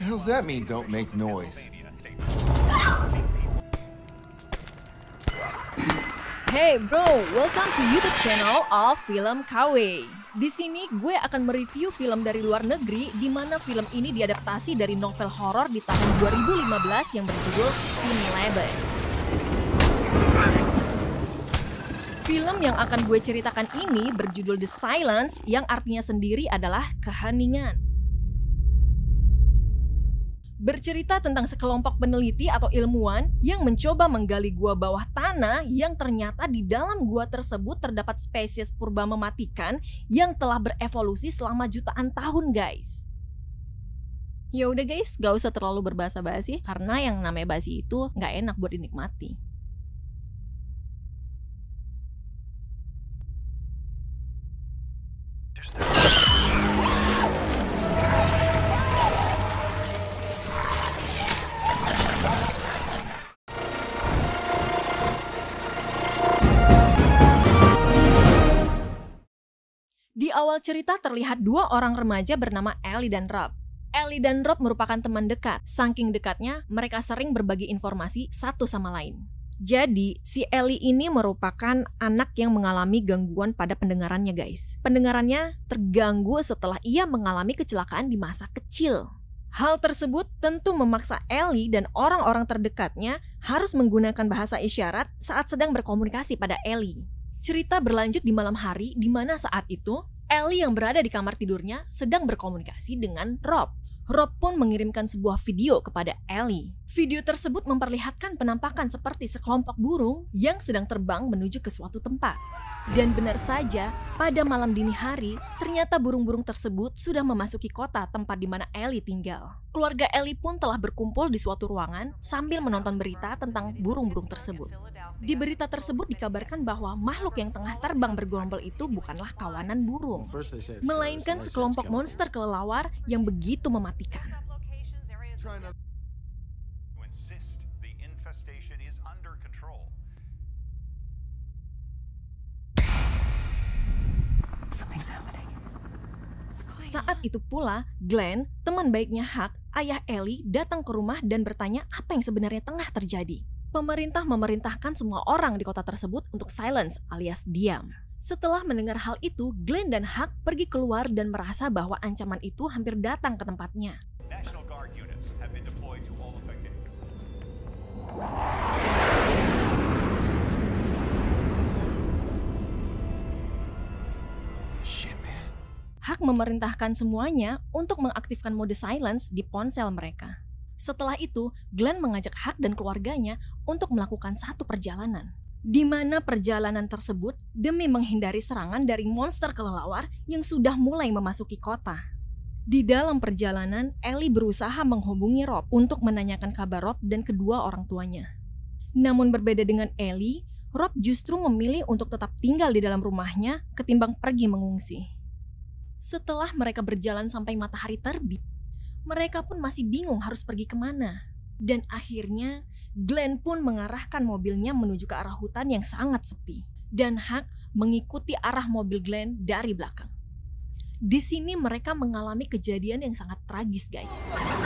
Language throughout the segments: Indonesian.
the hell's that mean, don't make noise? Hey bro, welcome to YouTube channel of Film KW. Di sini gue akan mereview film dari luar negeri di mana film ini diadaptasi dari novel horor di tahun 2015 yang berjudul Teen Eleven. Film yang akan gue ceritakan ini berjudul The Silence yang artinya sendiri adalah keheningan. Bercerita tentang sekelompok peneliti atau ilmuwan yang mencoba menggali gua bawah tanah yang ternyata di dalam gua tersebut terdapat spesies purba mematikan yang telah berevolusi selama jutaan tahun, guys. Ya udah guys, gak usah terlalu berbasa-basi karena yang namanya basi itu gak enak buat dinikmati. Di awal cerita terlihat dua orang remaja bernama Ellie dan Rob. Ellie dan Rob merupakan teman dekat. Saking dekatnya, mereka sering berbagi informasi satu sama lain. Jadi, si Ellie ini merupakan anak yang mengalami gangguan pada pendengarannya, guys. Pendengarannya terganggu setelah ia mengalami kecelakaan di masa kecil. Hal tersebut tentu memaksa Ellie dan orang-orang terdekatnya harus menggunakan bahasa isyarat saat sedang berkomunikasi pada Ellie. Cerita berlanjut di malam hari di mana saat itu Ellie yang berada di kamar tidurnya sedang berkomunikasi dengan Rob. Rob pun mengirimkan sebuah video kepada Ellie. Video tersebut memperlihatkan penampakan seperti sekelompok burung yang sedang terbang menuju ke suatu tempat. Dan benar saja, pada malam dini hari, ternyata burung-burung tersebut sudah memasuki kota tempat di mana Ellie tinggal. Keluarga Ellie pun telah berkumpul di suatu ruangan sambil menonton berita tentang burung-burung tersebut. Di berita tersebut dikabarkan bahwa makhluk yang tengah terbang bergerombol itu bukanlah kawanan burung, melainkan sekelompok monster kelelawar yang begitu mematikan. Saat itu pula, Glenn, teman baiknya Huck, ayah Ellie, datang ke rumah dan bertanya apa yang sebenarnya tengah terjadi. Pemerintah memerintahkan semua orang di kota tersebut untuk silence alias diam. Setelah mendengar hal itu, Glenn dan Huck pergi keluar dan merasa bahwa ancaman itu hampir datang ke tempatnya. Huck memerintahkan semuanya untuk mengaktifkan mode silence di ponsel mereka. Setelah itu, Glenn mengajak Huck dan keluarganya untuk melakukan satu perjalanan. Di mana perjalanan tersebut demi menghindari serangan dari monster kelelawar yang sudah mulai memasuki kota. Di dalam perjalanan, Ellie berusaha menghubungi Rob untuk menanyakan kabar Rob dan kedua orang tuanya. Namun berbeda dengan Ellie, Rob justru memilih untuk tetap tinggal di dalam rumahnya ketimbang pergi mengungsi. Setelah mereka berjalan sampai matahari terbit, mereka pun masih bingung harus pergi kemana. Dan akhirnya, Glenn pun mengarahkan mobilnya menuju ke arah hutan yang sangat sepi. Dan Huck mengikuti arah mobil Glenn dari belakang. Di sini mereka mengalami kejadian yang sangat tragis, guys.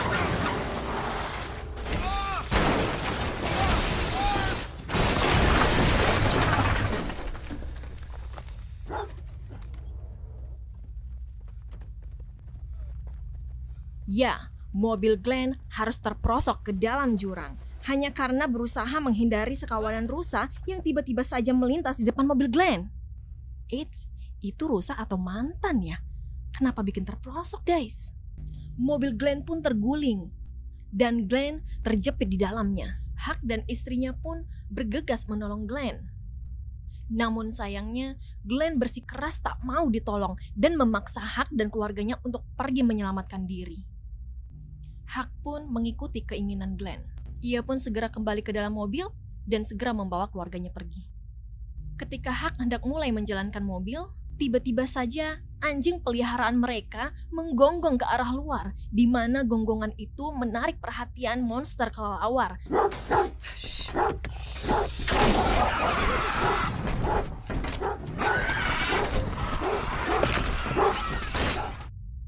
Ya, mobil Glenn harus terperosok ke dalam jurang hanya karena berusaha menghindari sekawanan rusa yang tiba-tiba saja melintas di depan mobil Glenn. Eits, itu rusa atau mantan ya? Kenapa bikin terperosok, guys? Mobil Glenn pun terguling dan Glenn terjepit di dalamnya. Huck dan istrinya pun bergegas menolong Glenn. Namun sayangnya, Glenn bersikeras tak mau ditolong dan memaksa Huck dan keluarganya untuk pergi menyelamatkan diri. Huck pun mengikuti keinginan Glenn. Ia pun segera kembali ke dalam mobil dan segera membawa keluarganya pergi. Ketika Huck hendak mulai menjalankan mobil, tiba-tiba saja anjing peliharaan mereka menggonggong ke arah luar, di mana gonggongan itu menarik perhatian monster kelelawar.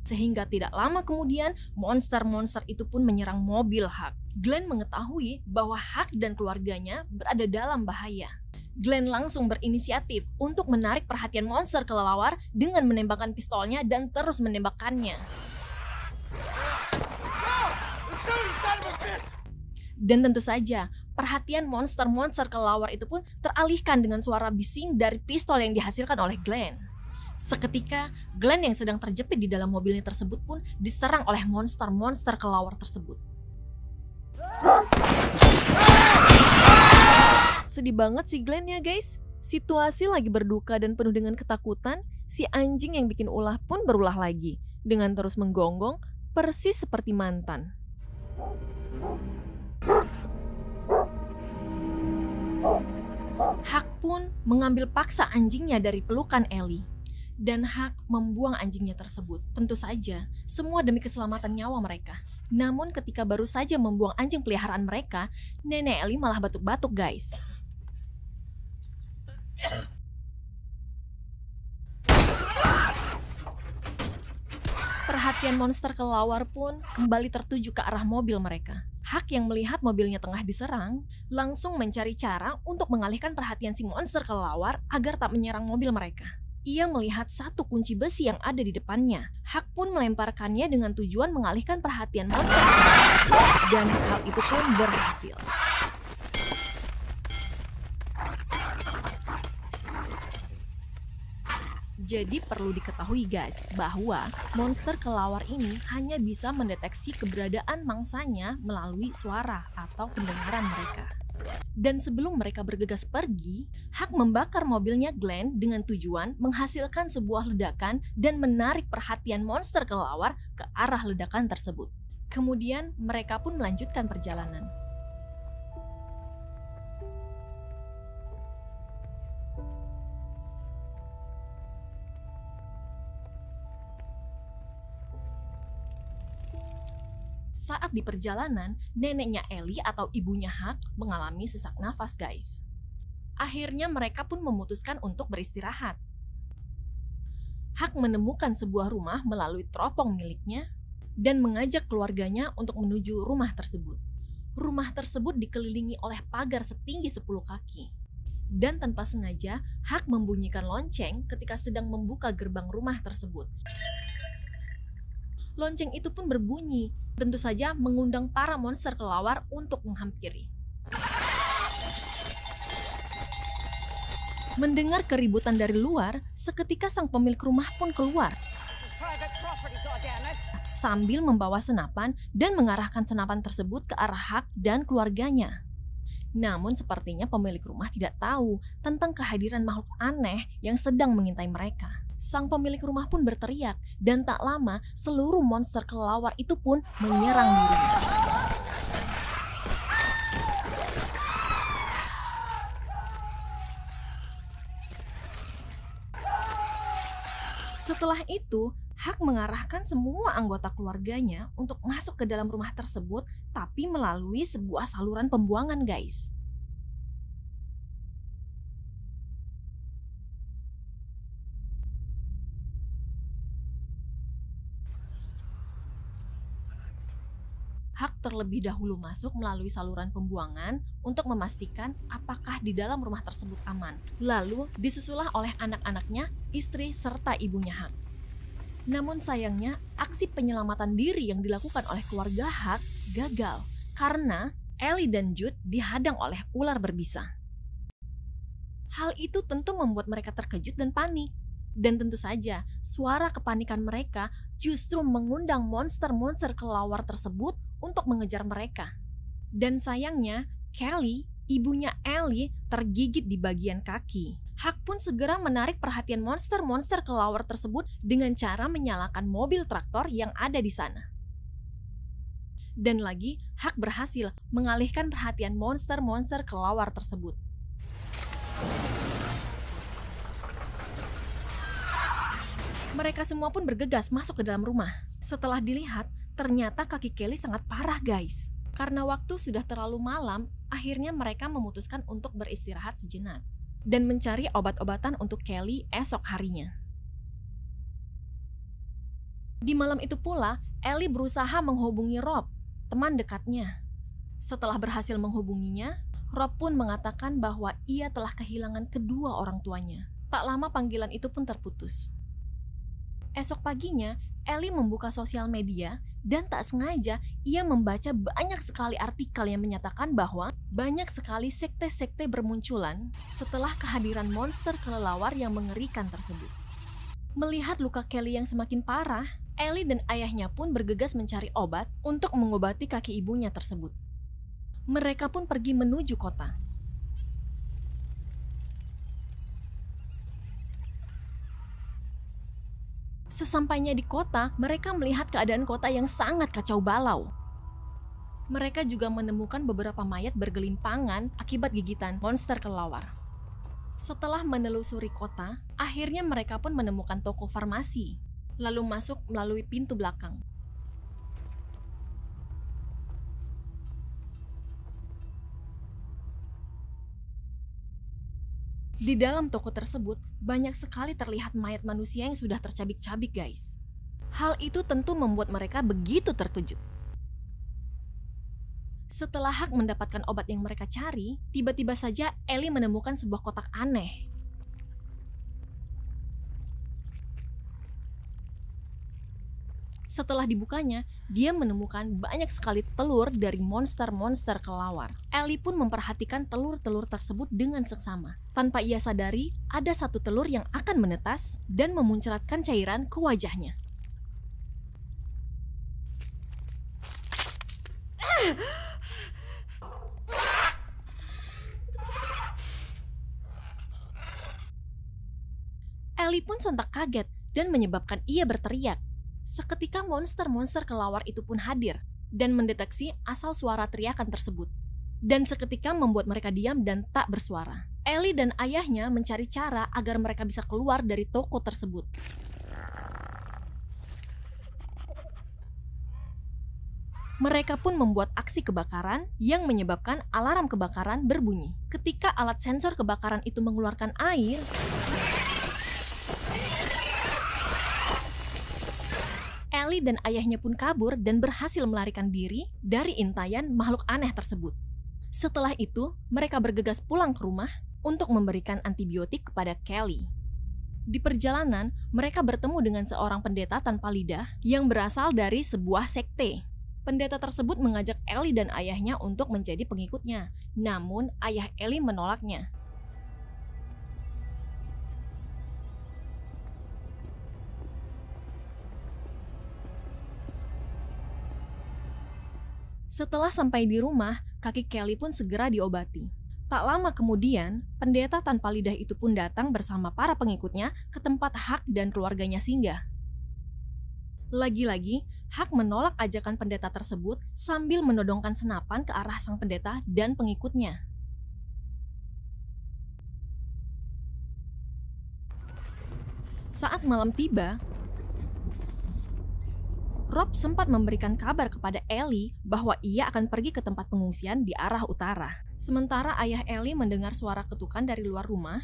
Sehingga tidak lama kemudian, monster-monster itu pun menyerang mobil Huck. Glenn mengetahui bahwa Huck dan keluarganya berada dalam bahaya. Glenn langsung berinisiatif untuk menarik perhatian monster kelelawar dengan menembakkan pistolnya dan terus menembakkannya. Dan tentu saja, perhatian monster-monster kelelawar itu pun teralihkan dengan suara bising dari pistol yang dihasilkan oleh Glenn. Seketika, Glenn yang sedang terjepit di dalam mobilnya tersebut pun diserang oleh monster-monster kelelawar tersebut. Sedih banget sih Glenn ya guys. Situasi lagi berduka dan penuh dengan ketakutan, si anjing yang bikin ulah pun berulah lagi, dengan terus menggonggong, persis seperti mantan. Huck pun mengambil paksa anjingnya dari pelukan Ellie. Dan Huck membuang anjingnya tersebut. Tentu saja, semua demi keselamatan nyawa mereka. Namun ketika baru saja membuang anjing peliharaan mereka, nenek Ellie malah batuk-batuk guys. Perhatian monster kelelawar pun kembali tertuju ke arah mobil mereka. Huck yang melihat mobilnya tengah diserang, langsung mencari cara untuk mengalihkan perhatian si monster kelelawar agar tak menyerang mobil mereka. Ia melihat satu kunci besi yang ada di depannya. Huck pun melemparkannya dengan tujuan mengalihkan perhatian monster. Dan hal itu pun berhasil. Jadi perlu diketahui guys, bahwa monster kelelawar ini hanya bisa mendeteksi keberadaan mangsanya melalui suara atau pendengaran mereka. Dan sebelum mereka bergegas pergi, Huck membakar mobilnya Glenn dengan tujuan menghasilkan sebuah ledakan dan menarik perhatian monster kelelawar ke arah ledakan tersebut. Kemudian mereka pun melanjutkan perjalanan. Saat di perjalanan, neneknya Ellie atau ibunya Huck mengalami sesak nafas guys. Akhirnya mereka pun memutuskan untuk beristirahat. Huck menemukan sebuah rumah melalui teropong miliknya dan mengajak keluarganya untuk menuju rumah tersebut. Rumah tersebut dikelilingi oleh pagar setinggi 10 kaki. Dan tanpa sengaja, Huck membunyikan lonceng ketika sedang membuka gerbang rumah tersebut. Lonceng itu pun berbunyi, tentu saja mengundang para monster kelelawar untuk menghampiri. Mendengar keributan dari luar, seketika sang pemilik rumah pun keluar sambil membawa senapan dan mengarahkan senapan tersebut ke arah Huck dan keluarganya. Namun sepertinya pemilik rumah tidak tahu tentang kehadiran makhluk aneh yang sedang mengintai mereka. Sang pemilik rumah pun berteriak, dan tak lama seluruh monster kelelawar itu pun menyerang dirinya. Setelah itu, Huck mengarahkan semua anggota keluarganya untuk masuk ke dalam rumah tersebut, tapi melalui sebuah saluran pembuangan guys. Huck terlebih dahulu masuk melalui saluran pembuangan untuk memastikan apakah di dalam rumah tersebut aman. Lalu disusulah oleh anak-anaknya, istri, serta ibunya Huck. Namun sayangnya, aksi penyelamatan diri yang dilakukan oleh keluarga Huck gagal karena Ellie dan Jude dihadang oleh ular berbisa. Hal itu tentu membuat mereka terkejut dan panik. Dan tentu saja, suara kepanikan mereka justru mengundang monster-monster kelelawar tersebut untuk mengejar mereka. Dan sayangnya, Kelly, ibunya Ellie, tergigit di bagian kaki. Huck pun segera menarik perhatian monster-monster kelelawar tersebut dengan cara menyalakan mobil traktor yang ada di sana. Dan lagi, Huck berhasil mengalihkan perhatian monster-monster kelelawar tersebut. Mereka semua pun bergegas masuk ke dalam rumah. Setelah dilihat, ternyata kaki Kelly sangat parah guys. Karena waktu sudah terlalu malam, akhirnya mereka memutuskan untuk beristirahat sejenak dan mencari obat-obatan untuk Kelly esok harinya. Di malam itu pula, Ellie berusaha menghubungi Rob, teman dekatnya. Setelah berhasil menghubunginya, Rob pun mengatakan bahwa ia telah kehilangan kedua orang tuanya. Tak lama panggilan itu pun terputus. Esok paginya, Ellie membuka sosial media dan tak sengaja ia membaca banyak sekali artikel yang menyatakan bahwa banyak sekali sekte-sekte bermunculan setelah kehadiran monster kelelawar yang mengerikan tersebut. Melihat luka Kelly yang semakin parah, Ellie dan ayahnya pun bergegas mencari obat untuk mengobati kaki ibunya tersebut. Mereka pun pergi menuju kota. Sesampainya di kota, mereka melihat keadaan kota yang sangat kacau balau. Mereka juga menemukan beberapa mayat bergelimpangan akibat gigitan monster kelelawar. Setelah menelusuri kota, akhirnya mereka pun menemukan toko farmasi, lalu masuk melalui pintu belakang. Di dalam toko tersebut, banyak sekali terlihat mayat manusia yang sudah tercabik-cabik, guys. Hal itu tentu membuat mereka begitu terkejut. Setelah Huck mendapatkan obat yang mereka cari, tiba-tiba saja Ellie menemukan sebuah kotak aneh. Setelah dibukanya, dia menemukan banyak sekali telur dari monster-monster kelelawar. Ellie pun memperhatikan telur-telur tersebut dengan seksama. Tanpa ia sadari, ada satu telur yang akan menetas dan memuncratkan cairan ke wajahnya. Ellie pun sontak kaget dan menyebabkan ia berteriak. Seketika monster-monster kelelawar itu pun hadir dan mendeteksi asal suara teriakan tersebut. Dan seketika membuat mereka diam dan tak bersuara. Ellie dan ayahnya mencari cara agar mereka bisa keluar dari toko tersebut. Mereka pun membuat aksi kebakaran yang menyebabkan alarm kebakaran berbunyi. Ketika alat sensor kebakaran itu mengeluarkan air, Ellie dan ayahnya pun kabur dan berhasil melarikan diri dari intayan makhluk aneh tersebut. Setelah itu, mereka bergegas pulang ke rumah untuk memberikan antibiotik kepada Kelly. Di perjalanan, mereka bertemu dengan seorang pendeta tanpa lidah yang berasal dari sebuah sekte. Pendeta tersebut mengajak Ellie dan ayahnya untuk menjadi pengikutnya, namun ayah Ellie menolaknya. Setelah sampai di rumah, kaki Kelly pun segera diobati. Tak lama kemudian, pendeta tanpa lidah itu pun datang bersama para pengikutnya ke tempat Huck dan keluarganya singgah. Lagi-lagi, Huck menolak ajakan pendeta tersebut sambil menodongkan senapan ke arah sang pendeta dan pengikutnya. Saat malam tiba, Rob sempat memberikan kabar kepada Ellie bahwa ia akan pergi ke tempat pengungsian di arah utara. Sementara ayah Ellie mendengar suara ketukan dari luar rumah.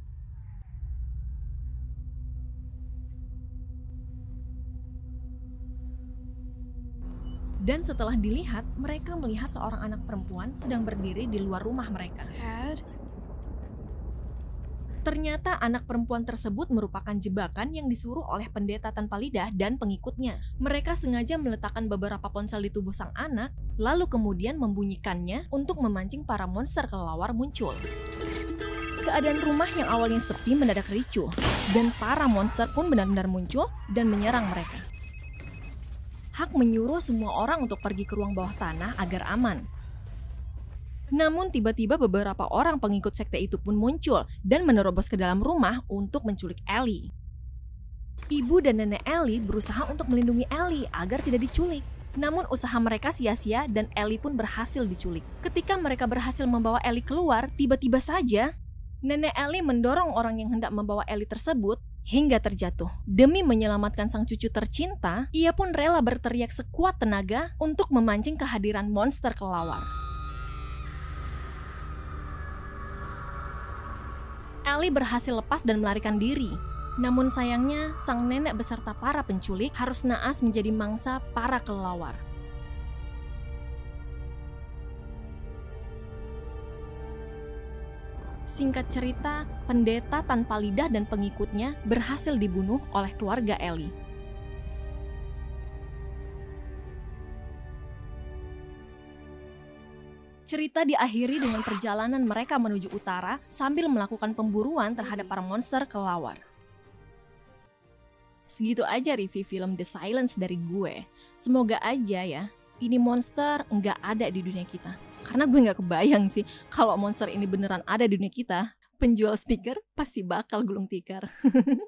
Dan setelah dilihat, mereka melihat seorang anak perempuan sedang berdiri di luar rumah mereka. Ternyata anak perempuan tersebut merupakan jebakan yang disuruh oleh pendeta tanpa lidah dan pengikutnya. Mereka sengaja meletakkan beberapa ponsel di tubuh sang anak, lalu kemudian membunyikannya untuk memancing para monster kelelawar muncul. Keadaan rumah yang awalnya sepi mendadak ricuh, dan para monster pun benar-benar muncul dan menyerang mereka. Huck menyuruh semua orang untuk pergi ke ruang bawah tanah agar aman. Namun tiba-tiba beberapa orang pengikut sekte itu pun muncul dan menerobos ke dalam rumah untuk menculik Ellie. Ibu dan nenek Ellie berusaha untuk melindungi Ellie agar tidak diculik. Namun usaha mereka sia-sia dan Ellie pun berhasil diculik. Ketika mereka berhasil membawa Ellie keluar, tiba-tiba saja nenek Ellie mendorong orang yang hendak membawa Ellie tersebut hingga terjatuh. Demi menyelamatkan sang cucu tercinta, ia pun rela berteriak sekuat tenaga untuk memancing kehadiran monster kelelawar. Ellie berhasil lepas dan melarikan diri. Namun sayangnya, sang nenek beserta para penculik harus naas menjadi mangsa para kelelawar. Singkat cerita, pendeta tanpa lidah dan pengikutnya berhasil dibunuh oleh keluarga Ellie. Cerita diakhiri dengan perjalanan mereka menuju utara sambil melakukan pemburuan terhadap para monster kelelawar. Segitu aja review film The Silence dari gue. Semoga aja ya, ini monster nggak ada di dunia kita. Karena gue nggak kebayang sih, kalau monster ini beneran ada di dunia kita, penjual speaker pasti bakal gulung tikar.